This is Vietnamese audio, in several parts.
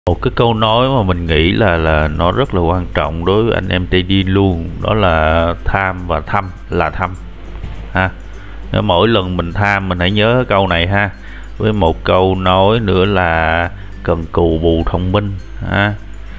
Một cái câu nói mà mình nghĩ là nó rất là quan trọng đối với anh em trading luôn, đó là tham và thăm là thăm ha. Nếu mỗi lần mình tham mình hãy nhớ câu này ha, với một câu nói nữa là cần cù bù thông minh ha.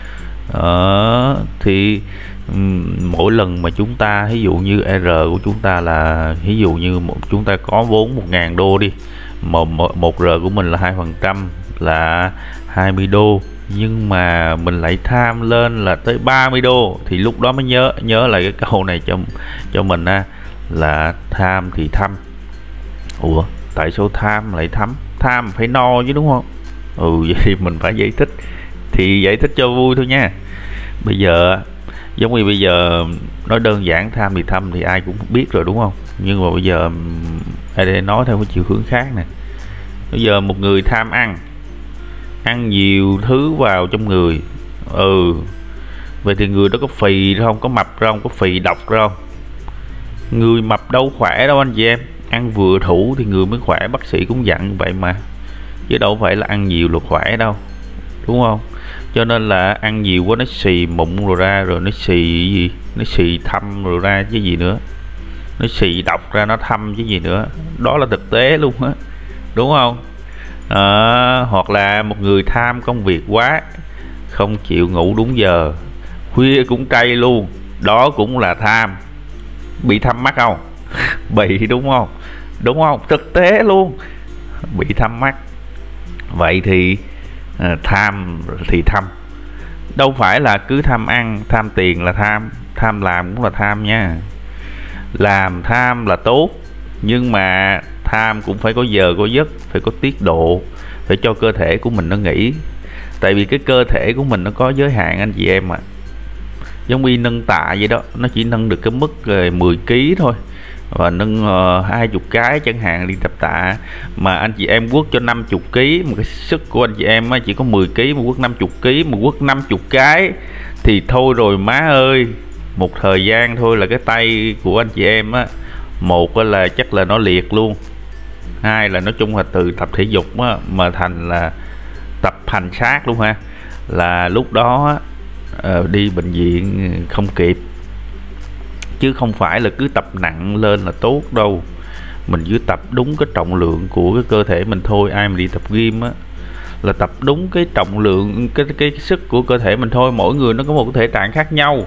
Thì mỗi lần mà chúng ta ví dụ như R của chúng ta là ví dụ như chúng ta có vốn 1.000 đô đi, một R của mình là 2% là 20 đô, nhưng mà mình lại tham lên là tới 30 đô thì lúc đó mới nhớ lại cái câu này cho mình ha, là tham thì thăm. Ủa tại sao tham lại tham phải no chứ đúng không? Vậy thì mình phải giải thích, thì giải thích cho vui thôi nha. Bây giờ giống như bây giờ nói đơn giản tham thì thăm thì ai cũng biết rồi đúng không, nhưng mà bây giờ ai nói theo một chiều hướng khác nè. Bây giờ một người tham ăn nhiều thứ vào trong người, vậy thì người đó có phì ra không, có mập ra không, có phì độc ra không? Người mập đâu khỏe đâu anh chị em, ăn vừa đủ thì người mới khỏe, bác sĩ cũng dặn vậy mà, chứ đâu phải là ăn nhiều là khỏe đâu, đúng không? Cho nên là ăn nhiều quá nó xì mụn rồi ra, rồi nó xì gì, nó xì thâm rồi ra chứ gì nữa, nó xì độc ra nó thâm chứ gì nữa, đó là thực tế luôn á, đúng không? Hoặc là một người tham công việc quá, không chịu ngủ đúng giờ, khuya cũng cay luôn, đó cũng là tham. Bị thâm mắt không? Bị đúng không? Đúng không? Thực tế luôn, bị thâm mắt. Vậy thì tham thì thăm, đâu phải là cứ tham ăn tham tiền là tham làm cũng là tham nha. Làm tham là tốt, nhưng mà tham cũng phải có giờ có giấc, phải có tiết độ, phải cho cơ thể của mình nó nghỉ. Tại vì cái cơ thể của mình nó có giới hạn anh chị em ạ. Giống như nâng tạ vậy đó, nó chỉ nâng được cái mức 10 kg thôi, và nâng 20 cái chẳng hạn đi tập tạ, mà anh chị em quất cho 50 kg, một cái sức của anh chị em chỉ có 10 kg mà quất 50 kg, mà quất 50 cái thì thôi rồi má ơi. Một thời gian thôi là cái tay của anh chị em á, một là chắc là nó liệt luôn, hai là nói chung là từ tập thể dục á, mà thành là tập hành xác luôn ha, là lúc đó đi bệnh viện không kịp. Chứ không phải là cứ tập nặng lên là tốt đâu, mình cứ tập đúng cái trọng lượng của cái cơ thể mình thôi. Ai mà đi tập gym á là tập đúng cái trọng lượng, cái sức của cơ thể mình thôi. Mỗi người nó có một cái thể trạng khác nhau.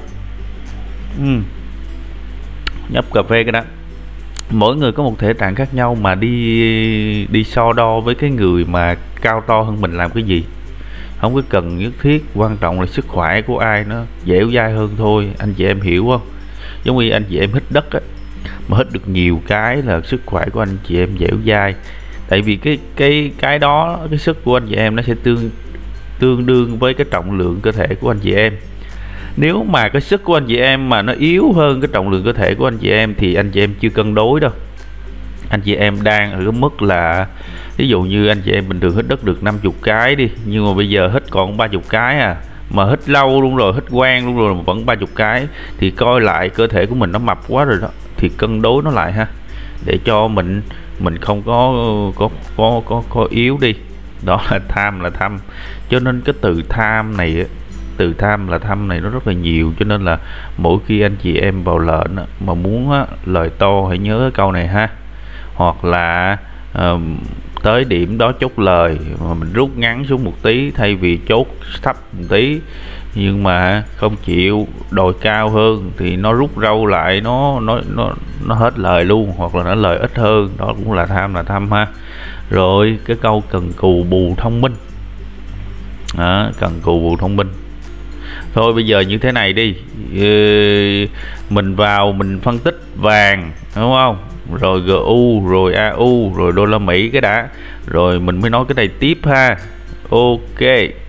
Nhấp cà phê cái đó, mỗi người có một thể trạng khác nhau, mà đi so đo với cái người mà cao to hơn mình làm cái gì, không có cần nhất thiết. Quan trọng là sức khỏe của ai nó dẻo dai hơn thôi, anh chị em hiểu không? Giống như anh chị em hít đất á, mà hít được nhiều cái là sức khỏe của anh chị em dẻo dai. Tại vì cái đó, cái sức của anh chị em nó sẽ tương đương với cái trọng lượng cơ thể của anh chị em. Nếu mà cái sức của anh chị em mà nó yếu hơn cái trọng lượng cơ thể của anh chị em thì anh chị em chưa cân đối đâu. Anh chị em đang ở cái mức là ví dụ như anh chị em bình thường hít đất được 50 cái đi, nhưng mà bây giờ hít còn 30 cái à, mà hít lâu luôn rồi, hít quen luôn rồi mà vẫn 30 cái, thì coi lại cơ thể của mình nó mập quá rồi đó, thì cân đối nó lại ha, để cho mình không có yếu đi. Đó là tham. Cho nên cái từ tham là thăm này nó rất là nhiều, cho nên là mỗi khi anh chị em vào lệnh mà muốn lời to hãy nhớ cái câu này ha. Hoặc là tới điểm đó chốt lời mà mình rút ngắn xuống một tí, thay vì chốt thấp một tí nhưng mà không chịu đòi cao hơn thì nó rút râu lại, nó hết lời luôn, hoặc là nó lời ít hơn, đó cũng là thăm ha. Rồi cái câu cần cù bù thông minh, cần cù bù thông minh. Thôi bây giờ như thế này đi, mình vào mình phân tích vàng đúng không, rồi GU, rồi AU, rồi đô la Mỹ cái đã, rồi mình mới nói cái này tiếp ha. Ok.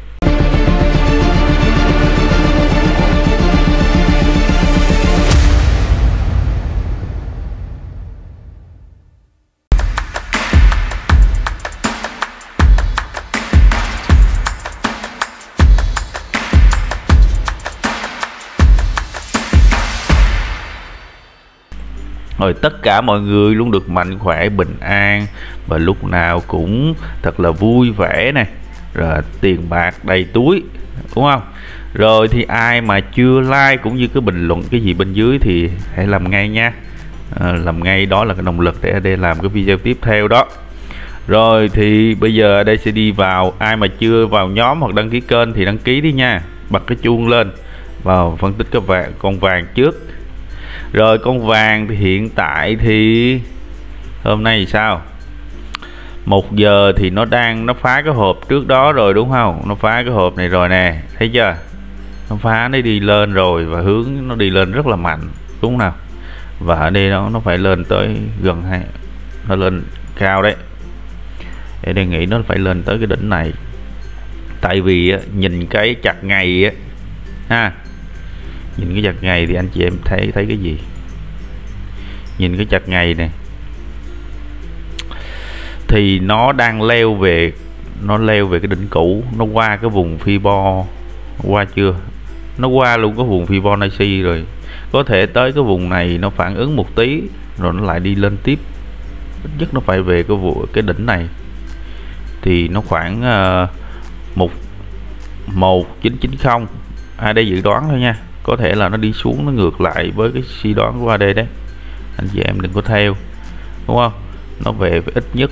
Rồi tất cả mọi người luôn được mạnh khỏe bình an và lúc nào cũng thật là vui vẻ nè. rồi tiền bạc đầy túi, đúng không? Rồi thì ai mà chưa like cũng như cái bình luận cái gì bên dưới thì hãy làm ngay nha. Làm ngay, đó là cái động lực để làm cái video tiếp theo đó. Rồi thì bây giờ đây sẽ đi vào, ai mà chưa vào nhóm hoặc đăng ký kênh thì đăng ký đi nha, bật cái chuông lên, vào phân tích cái con vàng trước. Rồi con vàng thì hiện tại thì hôm nay thì sao? 1 giờ thì nó phá cái hộp trước đó rồi, đúng không? Nó phá cái hộp này rồi nè, thấy chưa? Nó phá, nó đi lên rồi và hướng nó đi lên rất là mạnh, đúng không nào? Và ở đây nó phải lên tới gần nó lên cao đấy. Để đề nghị nó phải lên tới cái đỉnh này. Tại vì nhìn cái chặt ngày ha, nhìn cái chặt ngày thì anh chị em thấy cái gì? Nhìn cái chặt ngày này thì nó đang leo về cái đỉnh cũ, nó qua cái vùng Fibo, qua chưa? Nó qua luôn cái vùng Fibonacci rồi. Có thể tới cái vùng này nó phản ứng một tí rồi nó lại đi lên tiếp. Ít nhất nó phải về cái đỉnh này thì nó khoảng 1990. Đây dự đoán thôi nha, có thể là nó đi xuống, nó ngược lại với cái suy đoán của AD đấy, anh chị em đừng có theo, đúng không? Nó về với ít nhất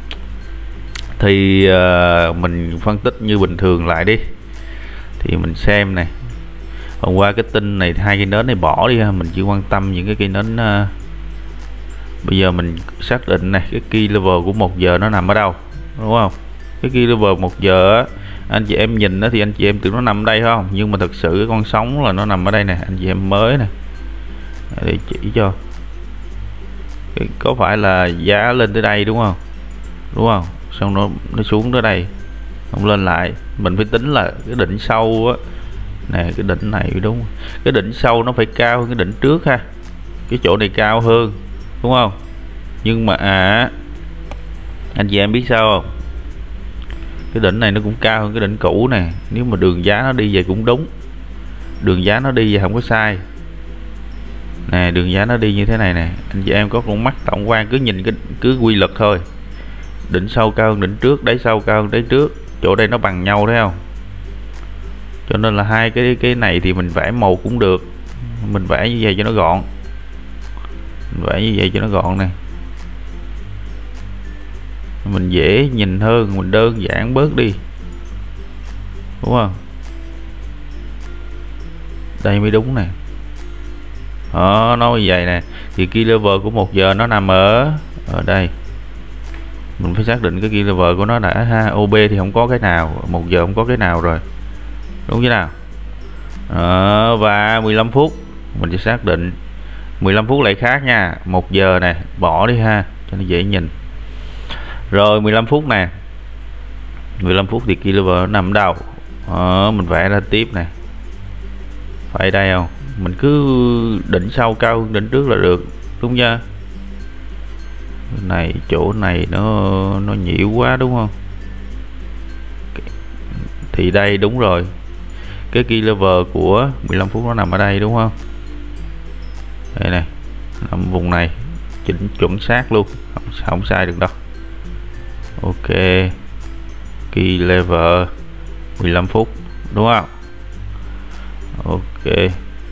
thì mình phân tích như bình thường lại đi. Thì mình xem này, hôm qua cái tin này, 2 cây nến này bỏ đi ha, mình chỉ quan tâm những cái cây nến. Bây giờ mình xác định này, cái key level của 1 giờ nó nằm ở đâu, đúng không? Cái key level 1 giờ á, anh chị em nhìn đó thì anh chị em tưởng nó nằm đây không, nhưng mà thực sự cái con sóng là nó nằm ở đây nè, anh chị em mới nè, để chỉ cho có phải là giá lên tới đây, đúng không? Đúng không? Xong nó xuống tới đây, không lên lại. Mình phải tính là cái đỉnh sâu á nè, cái đỉnh này, đúng, cái đỉnh sâu nó phải cao hơn cái đỉnh trước ha, cái chỗ này cao hơn, đúng không? Nhưng mà anh chị em biết sao không, cái đỉnh này nó cũng cao hơn cái đỉnh cũ nè. Nếu mà đường giá nó đi về cũng đúng, đường giá nó đi về không có sai nè, đường giá nó đi như thế này nè. Anh chị em có con mắt tổng quan, cứ nhìn cứ quy luật thôi. Đỉnh sâu cao hơn đỉnh trước, đáy sâu cao hơn đáy trước, chỗ đây nó bằng nhau, thấy không? Cho nên là hai cái này thì mình vẽ màu cũng được, mình vẽ như vậy cho nó gọn, mình vẽ như vậy cho nó gọn này, mình dễ nhìn hơn, mình đơn giản bớt đi, đúng không? Đây mới đúng nè. Nó như vậy nè, thì key level của 1 giờ nó nằm ở đây. Mình phải xác định cái key level của nó đã ha. OB thì không có cái nào, 1 giờ không có cái nào rồi, đúng chứ nào? Và 15 phút mình sẽ xác định. 15 phút lại khác nha, 1 giờ nè bỏ đi ha cho nó dễ nhìn. Rồi 15 phút nè, 15 phút thì key level nó nằm đâu? Mình vẽ ra tiếp nè, phải đây không? Mình cứ đỉnh sau cao hơn đỉnh trước là được, đúng chưa? Này, chỗ này nó nhiễu quá, đúng không? Thì đây đúng rồi, cái key level của 15 phút nó nằm ở đây, đúng không? Đây này, nằm vùng này, chỉnh chuẩn xác luôn, không sai được đâu. Ok, key level 15 phút, đúng không? Ok,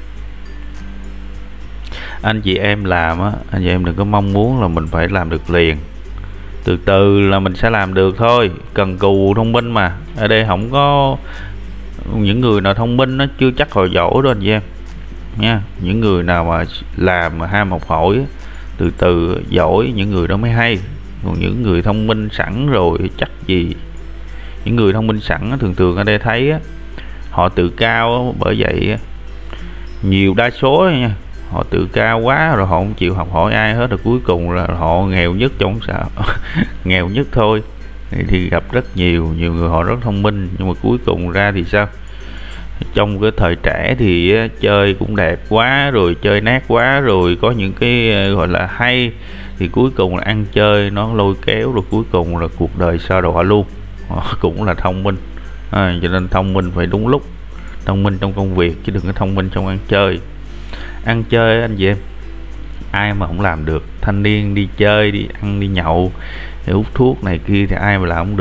anh chị em làm á, anh chị em đừng có mong muốn là mình phải làm được liền, từ từ là mình sẽ làm được thôi. Cần cù thông minh mà, ở đây không có những người nào thông minh nó chưa chắc họ giỏi đó anh chị em nha. Những người nào mà làm mà ham học hỏi từ từ giỏi, những người đó mới hay. Còn những người thông minh sẵn rồi chắc gì. Những người thông minh sẵn thường thường ở đây thấy họ tự cao, bởi vậy nhiều đa số nha, họ tự cao quá rồi họ không chịu học hỏi ai hết, rồi cuối cùng là họ nghèo nhất trong xã nghèo nhất thôi. Thì gặp rất nhiều người họ rất thông minh nhưng mà cuối cùng ra thì sao? Trong cái thời trẻ thì chơi cũng đẹp quá, rồi chơi nát quá, rồi có những cái gọi là hay, thì cuối cùng là ăn chơi nó lôi kéo, rồi cuối cùng là cuộc đời sa đọa luôn. Cũng là thông minh, cho nên thông minh phải đúng lúc, thông minh trong công việc chứ đừng có thông minh trong ăn chơi. Ăn chơi anh chị em, ai mà không làm được. Thanh niên đi chơi, đi ăn, đi nhậu, hút thuốc này kia thì ai mà làm không được.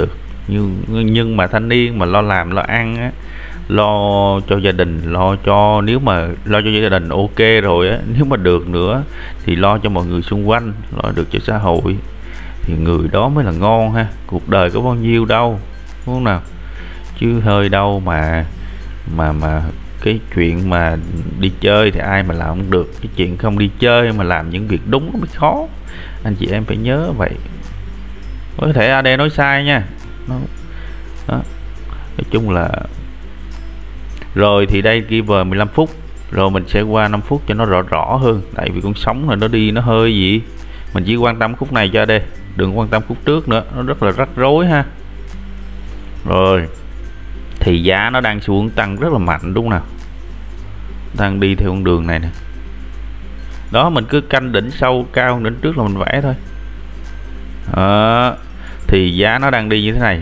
Nhưng mà thanh niên mà lo làm lo ăn á, lo cho gia đình, lo cho, nếu mà lo cho gia đình ok rồi á, nếu mà được nữa thì lo cho mọi người xung quanh, lo được cho xã hội, thì người đó mới là ngon ha. Cuộc đời có bao nhiêu đâu, đúng không nào? Chứ hơi đâu mà cái chuyện mà đi chơi thì ai mà làm không được, cái chuyện không đi chơi mà làm những việc đúng nó mới khó. Anh chị em phải nhớ vậy. Có thể AD nói sai nha. Đó. Nói chung là rồi thì đây ghi vào 15 phút, rồi mình sẽ qua 5 phút cho nó rõ rõ hơn, tại vì con sóng này nó đi nó hơi gì, mình chỉ quan tâm khúc này cho AD, đừng quan tâm khúc trước nữa, nó rất là rắc rối ha. Rồi thì giá nó đang xuống tăng rất là mạnh, đúng nào, đang đi theo con đường này nè. Đó, mình cứ canh đỉnh sâu cao đỉnh trước là mình vẽ thôi. Đó, thì giá nó đang đi như thế này,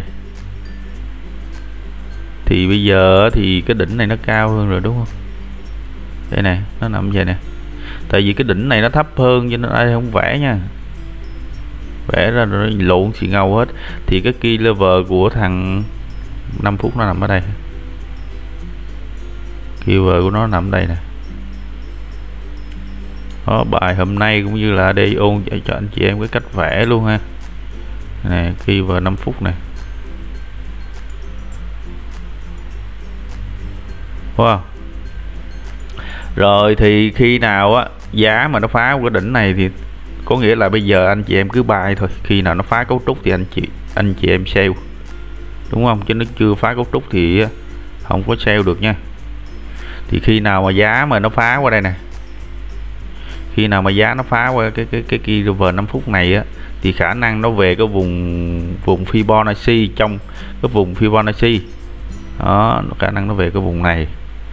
thì bây giờ thì cái đỉnh này nó cao hơn rồi, đúng không? Đây nè, nó nằm vậy nè, tại vì cái đỉnh này nó thấp hơn cho nên ai không vẽ nha, vẽ ra rồi nó lộn xì ngầu hết. Thì cái key level của thằng 5 phút nó nằm ở đây, keyword của nó nằm đây nè. Đó, bài hôm nay cũng như là đây ôn cho anh chị em cái cách vẽ luôn ha. Nè, keyword 5 phút này. Wow. Rồi thì khi nào á giá mà nó phá cái đỉnh này thì có nghĩa là bây giờ anh chị em cứ buy thôi, khi nào nó phá cấu trúc thì anh chị em sell, đúng không? Chứ nó chưa phá cấu trúc thì không có sell được nha. Thì khi nào mà giá mà nó phá qua đây nè, khi nào mà giá nó phá qua cái key level 5 phút này á, thì khả năng nó về cái vùng Fibonacci, trong cái vùng Fibonacci đó, khả năng nó về cái vùng này,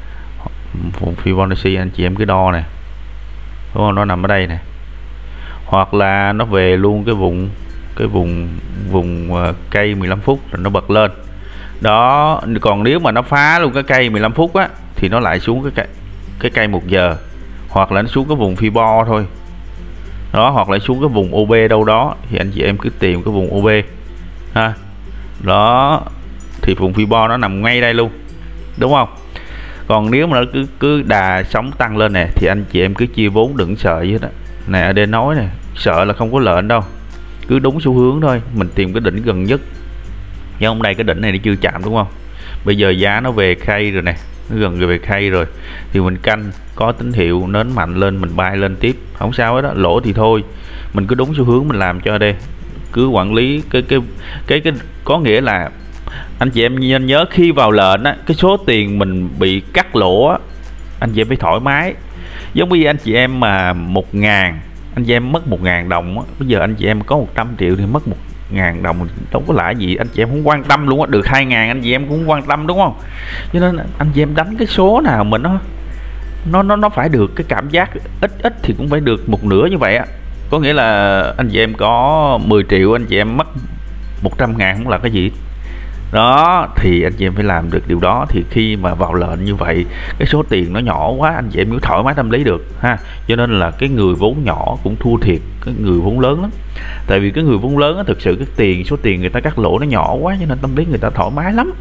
vùng Fibonacci anh chị em cứ đo nè, đúng không? Nó nằm ở đây nè, hoặc là nó về luôn cái vùng cây 15 phút rồi nó bật lên đó. Còn nếu mà nó phá luôn cái cây 15 phút á thì nó lại xuống cái cây 1 giờ, hoặc là nó xuống cái vùng Fibo thôi đó, hoặc là xuống cái vùng OB đâu đó, thì anh chị em cứ tìm cái vùng OB ha. Đó, thì vùng Fibo nó nằm ngay đây luôn, đúng không? Còn nếu mà nó cứ đà sóng tăng lên nè thì anh chị em cứ chia vốn, đừng sợ gì hết á. Nè AD nói nè, sợ là không có lệnh đâu, cứ đúng xu hướng thôi, mình tìm cái đỉnh gần nhất. Nhưng hôm nay cái đỉnh này nó chưa chạm, đúng không? Bây giờ giá nó về khay rồi nè, nó gần về khay rồi thì mình canh, có tín hiệu nến mạnh lên mình buy lên tiếp, không sao hết đó. Lỗ thì thôi, mình cứ đúng xu hướng mình làm cho đây, cứ quản lý cái có nghĩa là anh chị em nên nhớ khi vào lệnh á, cái số tiền mình bị cắt lỗ á, anh chị em phải thoải mái. Giống như anh chị em mà 1.000, anh chị em mất 1.000 đồng á, bây giờ anh chị em có 100 triệu thì mất 1.000 đồng đâu có lãi gì, anh chị em không quan tâm luôn á. Được 2.000 anh chị em cũng không quan tâm, đúng không? Cho nên anh chị em đánh cái số nào mà nó phải được cái cảm giác ít thì cũng phải được một nửa như vậy á. Có nghĩa là anh chị em có 10 triệu anh chị em mất 100.000 không là cái gì đó, thì anh chị em phải làm được điều đó. Thì khi mà vào lệnh như vậy, cái số tiền nó nhỏ quá, anh chị em mới thoải mái tâm lý được ha. Cho nên là cái người vốn nhỏ cũng thua thiệt cái người vốn lớn lắm. Tại vì cái người vốn lớn á, thực sự cái số tiền người ta cắt lỗ nó nhỏ quá, cho nên tâm lý người ta thoải mái lắm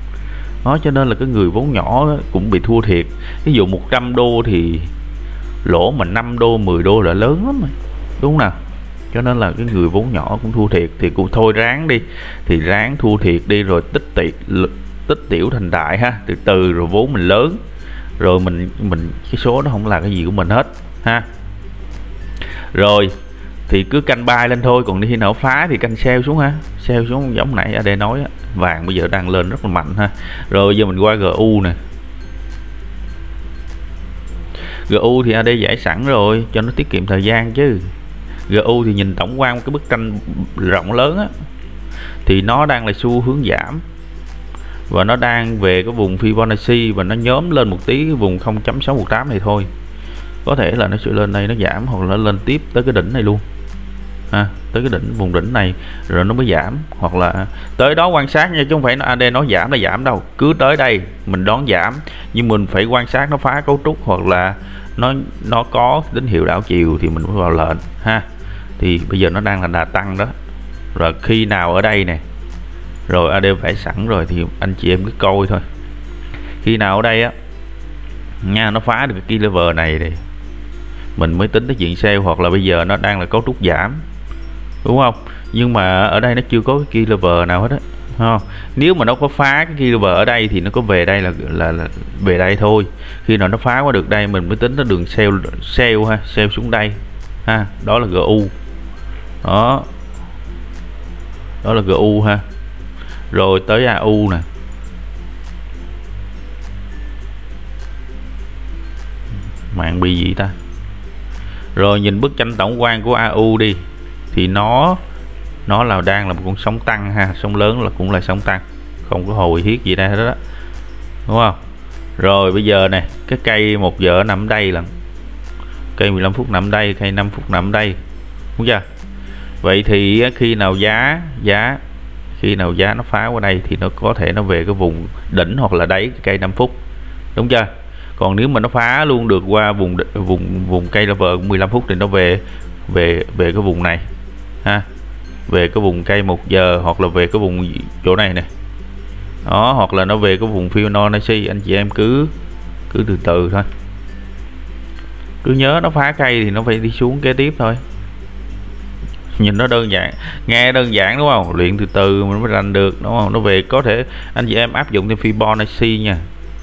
đó. Cho nên là cái người vốn nhỏ cũng bị thua thiệt. Ví dụ 100 đô thì lỗ mà 5 đô 10 đô là lớn lắm rồi, đúng không nào? Cho nên là cái người vốn nhỏ cũng thua thiệt. Thì cũng thôi ráng đi, thì ráng thua thiệt đi, rồi tích tiểu thành đại ha, từ từ rồi vốn mình lớn, rồi mình cái số nó không là cái gì của mình hết ha. Rồi thì cứ canh buy lên thôi, còn khi nào phá thì canh sell xuống ha, sell xuống giống nãy AD nói á. Vàng bây giờ đang lên rất là mạnh ha. Rồi giờ mình qua GU nè, GU thì AD giải sẵn rồi cho nó tiết kiệm thời gian chứ. GU thì nhìn tổng quan cái bức tranh rộng lớn á, thì nó đang là xu hướng giảm và nó đang về cái vùng Fibonacci, và nó nhóm lên một tí cái vùng 0.618 này thôi. Có thể là nó sẽ lên đây nó giảm, hoặc là nó lên tiếp tới cái đỉnh này luôn ha, tới cái vùng đỉnh này rồi nó mới giảm, hoặc là tới đó quan sát nha, chứ không phải nó AD nói giảm là giảm đâu. Cứ tới đây mình đón giảm, nhưng mình phải quan sát nó phá cấu trúc, hoặc là nó có tín hiệu đảo chiều thì mình mới vào lệnh ha. Thì bây giờ nó đang là đà tăng đó. Rồi khi nào ở đây nè, rồi AD vẽ sẵn rồi thì anh chị em cứ coi thôi. Khi nào ở đây á nha, nó phá được cái key level này thì mình mới tính tới chuyện sale, hoặc là bây giờ nó đang là cấu trúc giảm, đúng không? Nhưng mà ở đây nó chưa có cái key level nào hết á, không? Nếu mà nó có phá cái key level ở đây thì nó có về đây là về đây thôi. Khi nào nó phá qua được đây mình mới tính tới đường sale ha, sale xuống đây ha, đó là GU đó, đó là GU ha. Rồi tới AU nè, mạng bị gì ta. Rồi nhìn bức tranh tổng quan của AU đi, thì nó là đang là một con sóng tăng ha, sóng lớn là cũng là sóng tăng, không có hồi hiết gì đây hết đó, đúng không? Rồi bây giờ này, cái cây 1 giờ nằm đây, là cây 15 phút nằm đây, cây 5 phút nằm đây, đúng chưa? Vậy thì khi nào khi nào giá nó phá qua đây thì nó có thể nó về cái vùng đỉnh hoặc là đáy cây 5 phút, đúng chưa? Còn nếu mà nó phá luôn được qua vùng cây level 15 phút thì nó về cái vùng này ha, về cái vùng cây 1 giờ, hoặc là về cái vùng chỗ này nè đó, hoặc là nó về cái vùng Fibonacci. Anh chị em cứ từ từ thôi, cứ nhớ nó phá cây thì nó phải đi xuống kế tiếp thôi. Nhìn nó đơn giản, nghe đơn giản đúng không? Luyện từ từ mình mới rành được, đúng không? Nó về có thể anh chị em áp dụng thêm Fibonacci nha.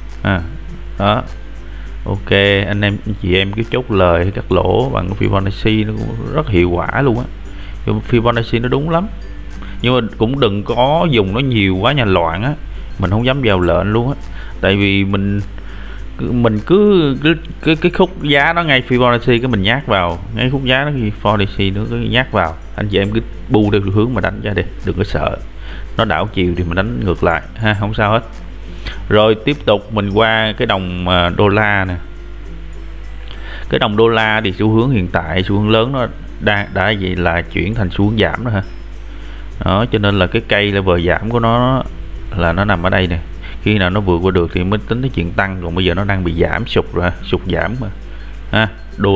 Đó. Ok, anh chị em cứ chốt lời hay cắt lỗ bằng Fibonacci nó cũng rất hiệu quả luôn á. Fibonacci nó đúng lắm. Nhưng mà cũng đừng có dùng nó nhiều quá nhà, loạn á. Mình không dám vào lệnh luôn á. Tại vì mình cứ cái khúc giá nó ngay Fibonacci cái mình nhát vào, ngay khúc giá nó Fibonacci nó cứ nhát vào. Anh chị em cứ bu theo hướng mà đánh ra đi, đừng có sợ. Nó đảo chiều thì mình đánh ngược lại ha, không sao hết. Rồi tiếp tục mình qua cái đồng đô la nè. Cái đồng đô la thì xu hướng hiện tại, xu hướng lớn nó đã vậy là chuyển thành xu hướng giảm rồi ha. Đó, cho nên là cái cây level giảm của nó là nó nằm ở đây nè. Khi nào nó vượt qua được thì mới tính tới chuyện tăng, còn bây giờ nó đang bị giảm sụt rồi, sụt giảm mà ha.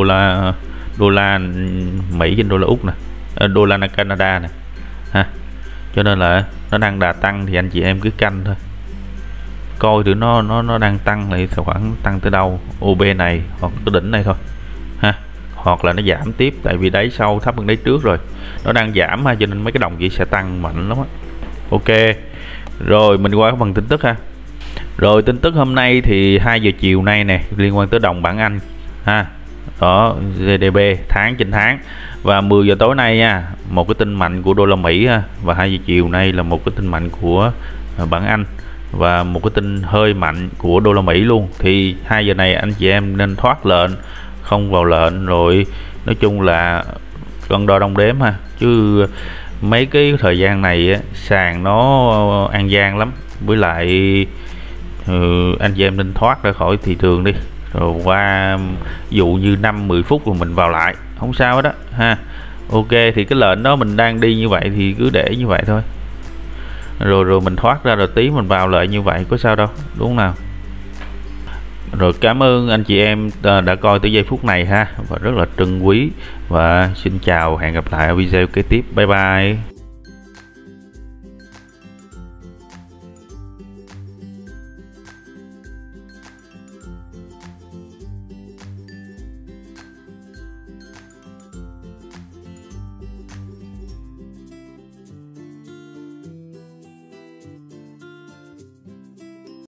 Đô la Mỹ trên đô la Úc nè, đô la Canada nè ha. Cho nên là nó đang đà tăng thì anh chị em cứ canh thôi, coi thử nó đang tăng lại khoảng tăng tới đâu, OB này hoặc cái đỉnh này thôi ha, hoặc là nó giảm tiếp, tại vì đáy sau thấp hơn đáy trước rồi, nó đang giảm ha, cho nên mấy cái đồng chỉ sẽ tăng mạnh lắm á. Ok, rồi mình qua cái phần tin tức ha. Rồi tin tức hôm nay thì 2 giờ chiều nay nè, liên quan tới đồng bảng Anh ha, đó GDP tháng trên tháng, và 10 giờ tối nay nha, một cái tin mạnh của đô la Mỹ ha, và 2 giờ chiều nay là một cái tin mạnh của bảng Anh và một cái tin hơi mạnh của đô la Mỹ luôn. Thì 2 giờ này anh chị em nên thoát lệnh, không vào lệnh, rồi nói chung là cân đo đong đếm ha, chứ mấy cái thời gian này á, sàn nó an gian lắm, với lại anh chị em nên thoát ra khỏi thị trường đi, rồi qua dụ như 5-10 phút rồi mình vào lại, không sao hết đó ha. Ok, thì cái lệnh đó mình đang đi như vậy thì cứ để như vậy thôi, rồi mình thoát ra rồi tí mình vào lại như vậy, có sao đâu, đúng không nào? Rồi cảm ơn anh chị em đã coi tới giây phút này ha, và rất là trân quý, và xin chào, hẹn gặp lại ở video kế tiếp. Bye bye.